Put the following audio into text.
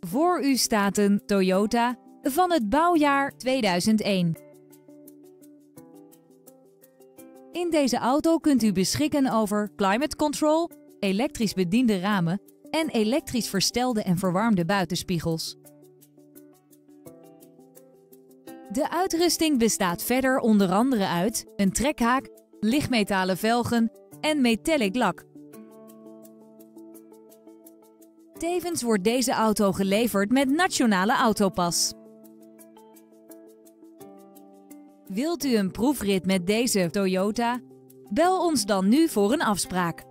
Voor u staat een Toyota van het bouwjaar 2001. In deze auto kunt u beschikken over climate control, elektrisch bediende ramen en elektrisch verstelde en verwarmde buitenspiegels. De uitrusting bestaat verder onder andere uit een trekhaak, lichtmetalen velgen en metallic lak. Tevens wordt deze auto geleverd met Nationale Autopas. Wilt u een proefrit met deze Toyota? Bel ons dan nu voor een afspraak.